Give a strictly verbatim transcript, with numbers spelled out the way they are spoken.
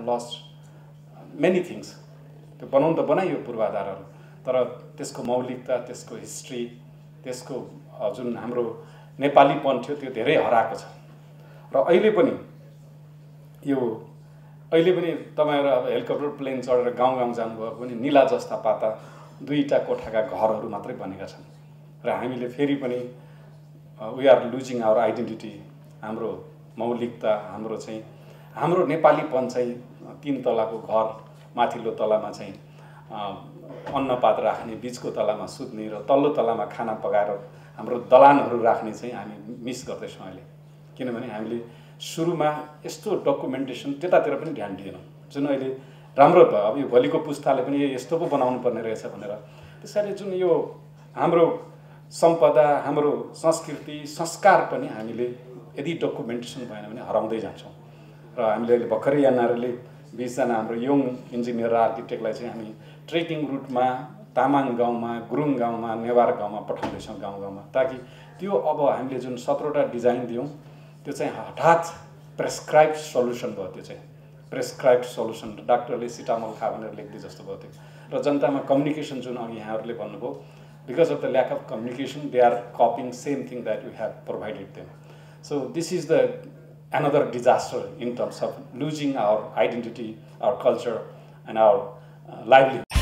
lost many things. त्यो बनाउन त बनाइयो पूर्वाधारहरू, तर त्यसको मौलिकता, त्यसको हिस्ट्री, त्यसको जुन हाम्रो नेपालीपन थियो त्यो धेरै हराएको छ। र अहिले पनि यो अहिले पनि तपाईहरु अब हेलिकप्टर प्लेन चढेर गाउँ गाउँ जानुभयो भने नीला जस्ता पाता दुईटा कोठाका घरहरू मात्रै बनेका छन्। र हामीले फेरि पनि we are losing our identity, हाम्रो मौलिकता, हाम्रो चाहिँ हाम्रो नेपालीपन चाहिँ तीन तलाको घर, माथिल्लो तलामा चाहिँ अन्नपात राख्ने, बीचको तलामा सुत्ने र तल्लो तलामा खाना पकाएर हाम्रो दलानहरू राख्ने चाहिँ हामी मिस गर्दैछौँ अहिले। किनभने हामीले सुरुमा यस्तो डकुमेन्टेसन त्यतातिर पनि ध्यान दिएनौँ जुन अहिले राम्रो भयो। अब यो भोलिको पुस्ताले पनि यस्तो पो बनाउनु पर्ने रहेछ भनेर। त्यसैले जुन यो हाम्रो सम्पदा, हाम्रो संस्कृति, संस्कार पनि हामीले यदि डकुमेन्टेसन भएन भने हराउँदै जान्छौँ। र हामीले अहिले भर्खरै एनआरएलले बीसजना हाम्रो यङ इन्जिनियर र आर्किटेक्टलाई चाहिँ हामी ट्रेकिङ रुटमा तामाङ गाउँमा, गुरुङ गाउँमा, नेवार गाउँमा पठाउँदैछौँ, गाउँ गाउँमा, ताकि त्यो अब हामीले जुन सत्रवटा डिजाइन दियौँ त्यो चाहिँ हठात प्रेस्क्राइब सल्युसन भयो। त्यो चाहिँ प्रेस्क्राइब सल्युसन, डाक्टरले सिटामोल खा भनेर लेख्दै जस्तो भयो त्यो। र जनतामा कम्युनिकेसन जुन अघि यहाँहरूले भन्नुभयो, because of the lack of communication they are copying same thing that you have provided them. So this is the another disaster in terms of losing our identity, our culture, and our uh, livelihood.